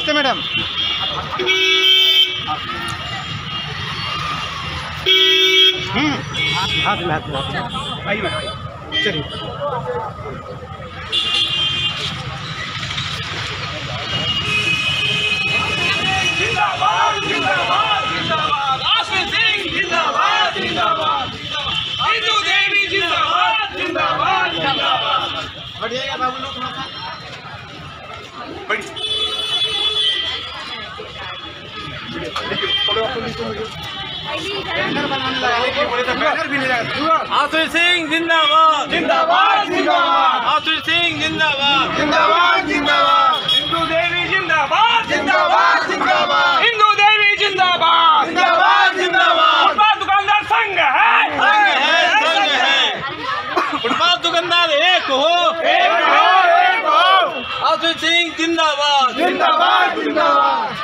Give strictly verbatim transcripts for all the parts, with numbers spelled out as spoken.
नमस्ते मैडम। हम्म हाथ में हाथ में आइए मैडम, चलिए। जिंदाबाद जिंदाबाद जिंदाबाद आश्विन सिंह जिंदाबाद जिंदाबाद हिंदू देवी जिंदाबाद जिंदाबाद जिंदाबाद। बढ़ जाएगा बाबू लोग थोड़ा सा बैनर भी नहीं लगा। आश्विन सिंह जिंदाबाद जिंदाबाद जिंदाबाद आश्विन सिंह जिंदाबाद जिंदाबाद जिंदाबाद हिंदू देवी जिंदाबाद जिंदाबाद जिंदाबाद हिंदू देवी जिंदाबाद जिंदाबाद जिंदाबाद। फुटपाथ दुकानदार संघ है संघ है संघ है। फुटपाथ दुकानदार एक हो एक हो एक हो। आश्विन सिंह जिंदाबाद जिंदाबाद जिंदाबाद।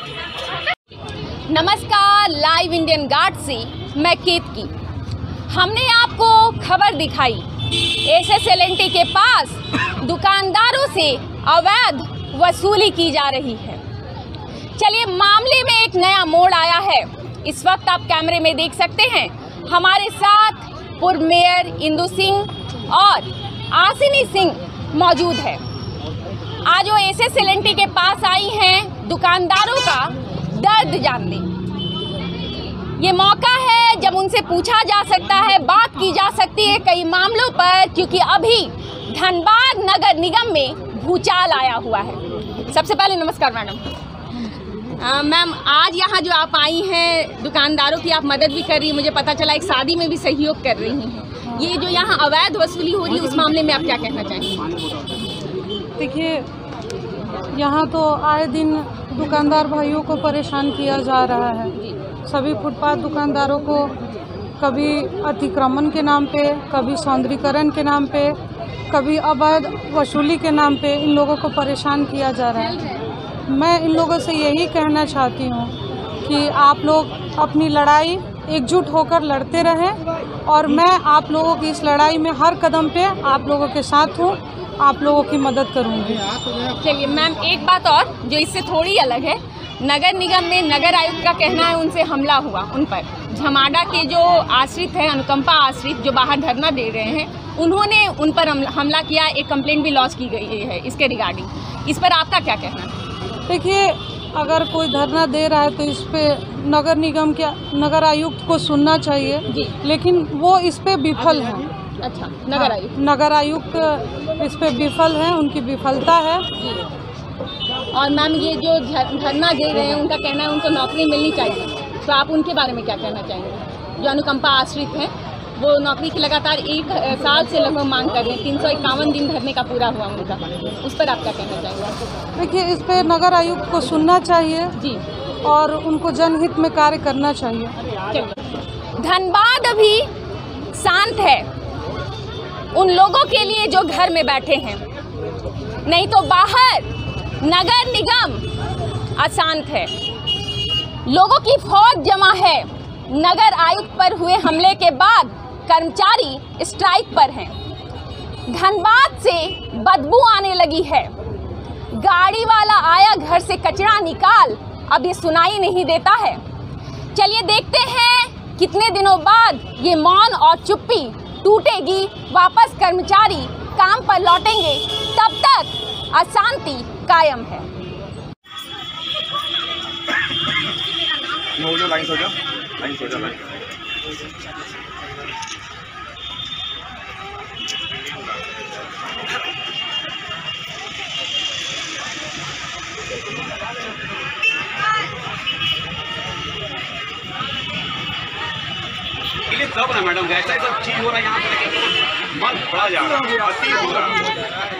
नमस्कार, लाइव इंडियन गार्ड से मैं केतकी। हमने आपको खबर दिखाई S S L N T के पास दुकानदारों से अवैध वसूली की जा रही है। चलिए, मामले में एक नया मोड़ आया है। इस वक्त आप कैमरे में देख सकते हैं हमारे साथ पूर्व मेयर इंदु सिंह और आसिनी सिंह मौजूद है। आज वो S S L N T के पास आई हैं दुकानदारों का दर्द जानने। ये मौका है जब उनसे पूछा जा सकता है, बात की जा सकती है कई मामलों पर, क्योंकि अभी धनबाद नगर निगम में भूचाल आया हुआ है। सबसे पहले नमस्कार मैडम। मैम, आज यहाँ जो आप आई हैं दुकानदारों की आप मदद भी कर रही हैं, मुझे पता चला एक शादी में भी सहयोग कर रही हैं। ये जो यहाँ अवैध वसूली हो रही है उस मामले में आप क्या कहना चाहेंगे? देखिए, यहाँ तो आए दिन दुकानदार भाइयों को परेशान किया जा रहा है। सभी फुटपाथ दुकानदारों को कभी अतिक्रमण के नाम पे, कभी सौंदर्यीकरण के नाम पे, कभी अवैध वसूली के नाम पे इन लोगों को परेशान किया जा रहा है। मैं इन लोगों से यही कहना चाहती हूँ कि आप लोग अपनी लड़ाई एकजुट होकर लड़ते रहें और मैं आप लोगों की इस लड़ाई में हर कदम पे आप लोगों के साथ हूँ, आप लोगों की मदद करूँगी। चलिए मैम, एक बात और जो इससे थोड़ी अलग है, नगर निगम में नगर आयुक्त का कहना है उनसे हमला हुआ उन पर। झमाडा के जो आश्रित हैं, अनुकंपा आश्रित जो बाहर धरना दे रहे हैं, उन्होंने उन पर हमला किया। एक कंप्लेंट भी लॉन्च की गई है इसके रिगार्डिंग। इस पर आपका क्या कहना है? देखिए, अगर कोई धरना दे रहा है तो इस पे नगर निगम के नगर आयुक्त को सुनना चाहिए जी, लेकिन वो इस पे विफल है। अच्छा, नगर आयुक्त नगर आयुक्त इस पे विफल है, उनकी विफलता है जी। और मैम, ये जो धरना दे रहे हैं उनका कहना है उनको नौकरी मिलनी चाहिए, तो आप उनके बारे में क्या कहना चाहेंगे? जो अनुकंपा आश्रित हैं वो नौकरी की लगातार एक साल से लगभग मांग कर रहे हैं। तीन सौ इक्यावन दिन धरने का पूरा हुआ उनका, उस पर आप क्या कहना चाहेंगे? देखिए, इस पे नगर आयुक्त को सुनना चाहिए जी और उनको जनहित में कार्य करना चाहिए। धनबाद अभी शांत है उन लोगों के लिए जो घर में बैठे हैं, नहीं तो बाहर नगर निगम अशांत है। लोगों की फौज जमा है। नगर आयुक्त पर हुए हमले के बाद कर्मचारी स्ट्राइक पर हैं। धनबाद से बदबू आने लगी है। गाड़ी वाला आया घर से कचरा निकाल, अब ये सुनाई नहीं देता है। चलिए देखते हैं कितने दिनों बाद ये मौन और चुप्पी टूटेगी, वापस कर्मचारी काम पर लौटेंगे। तब तक अशांति कायम है। हो जाओ, लाइन हो जाओ, लाइन हो जाओ, लाइन। ये सब ना मैडम, ऐसा ही सब चीज हो रहा है यहाँ पे, मन बड़ा जा रहा है, अति हो रहा है।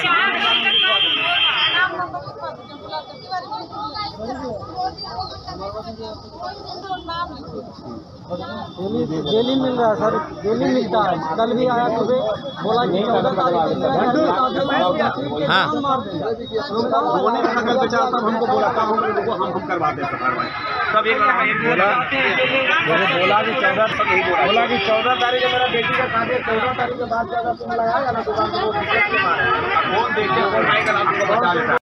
आप डेली डेली मिल रहा है सर, डेली मिलता है। कल भी आया सुबह, बोला कि चौदह तारीख हाँ होने का कल बेचारा तब हमको बोला था, हम हम हम करवा देते तब एक बोला बोला कि चौदह बोला कि चौदह तारीख मेरा बेटी का शादी है, चौदह तारीख के बाद ज्यादा तुम लगाएगा ना दुकान को, वो दिक्कत के मारे फोन देखिए, फोन आएगा आपको बता देता।